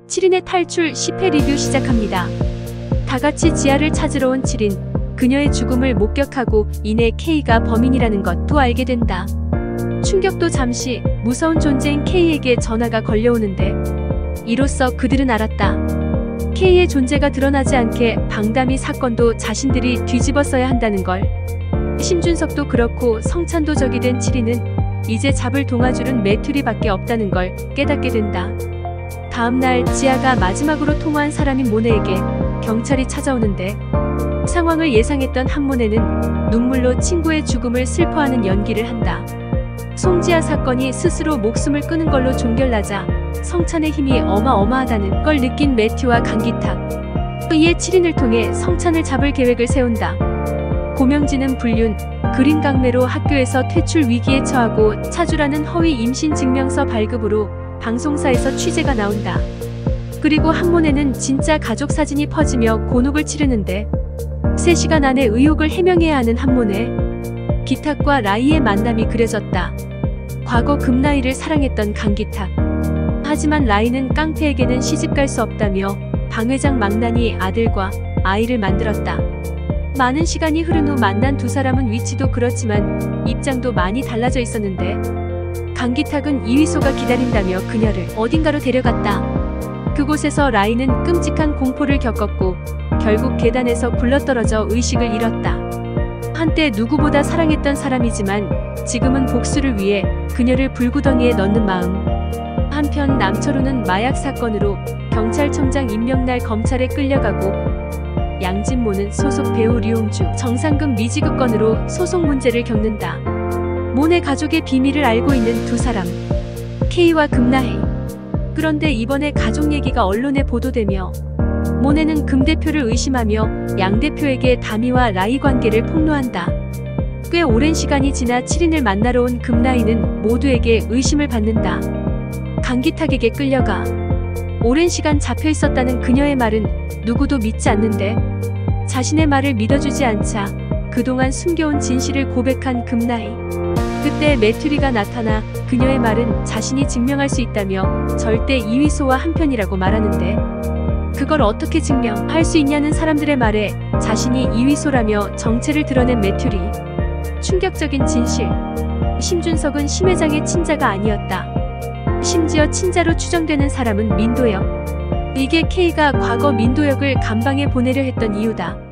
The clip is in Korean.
7인의 탈출 10회 리뷰 시작합니다. 다같이 지아를 찾으러 온 7인, 그녀의 죽음을 목격하고 이내 K가 범인이라는 것도 알게 된다. 충격도 잠시, 무서운 존재인 K에게 전화가 걸려오는데 이로써 그들은 알았다. K의 존재가 드러나지 않게 방담이 사건도 자신들이 뒤집어써야 한다는 걸. 심준석도 그렇고 성찬도 적이 된 7인은 이제 잡을 동아줄은 메투리밖에 없다는 걸 깨닫게 된다. 다음날 지아가 마지막으로 통화한 사람인 모네에게 경찰이 찾아오는데 상황을 예상했던 한모네는 눈물로 친구의 죽음을 슬퍼하는 연기를 한다. 송지아 사건이 스스로 목숨을 끊은 걸로 종결나자 성찬의 힘이 어마어마하다는 걸 느낀 매튜와 강기탁. 이에 7인을 통해 성찬을 잡을 계획을 세운다. 고명진은 불륜, 그린 강매로 학교에서 퇴출 위기에 처하고 차주라는 허위 임신 증명서 발급으로 방송사에서 취재가 나온다. 그리고 한모네는 진짜 가족 사진이 퍼지며 곤혹을 치르는데 3시간 안에 의혹을 해명해야 하는 한모네. 기탁과 라이의 만남이 그려졌다. 과거 금나이를 사랑했던 강기탁. 하지만 라이는 깡패에게는 시집갈 수 없다며 방 회장 망나니 아들과 아이를 만들었다. 많은 시간이 흐른 후 만난 두 사람은 위치도 그렇지만 입장도 많이 달라져 있었는데 강기탁은 이휘소가 기다린다며 그녀를 어딘가로 데려갔다. 그곳에서 라이는 끔찍한 공포를 겪었고 결국 계단에서 굴러떨어져 의식을 잃었다. 한때 누구보다 사랑했던 사람이지만 지금은 복수를 위해 그녀를 불구덩이에 넣는 마음. 한편 남철우는 마약 사건으로 경찰청장 임명 날 검찰에 끌려가고 양진모는 소속 배우 류홍주, 정상금 미지급 건으로 소송 문제를 겪는다. 모네 가족의 비밀을 알고 있는 두 사람, K와 금나희. 그런데 이번에 가족 얘기가 언론에 보도되며 모네는 금 대표를 의심하며 양 대표에게 다미와 라이 관계를 폭로한다. 꽤 오랜 시간이 지나 7인을 만나러 온 금나희는 모두에게 의심을 받는다. 강기탁에게 끌려가 오랜 시간 잡혀 있었다는 그녀의 말은 누구도 믿지 않는데 자신의 말을 믿어주지 않자 그동안 숨겨온 진실을 고백한 금나희. 그때 메투리가 나타나 그녀의 말은 자신이 증명할 수 있다며 절대 이휘소와 한편이라고 말하는데 그걸 어떻게 증명할 수 있냐는 사람들의 말에 자신이 이휘소라며 정체를 드러낸 메투리. 충격적인 진실. 심준석은 심 회장의 친자가 아니었다. 심지어 친자로 추정되는 사람은 민도혁. 이게 K가 과거 민도혁을 감방에 보내려 했던 이유다.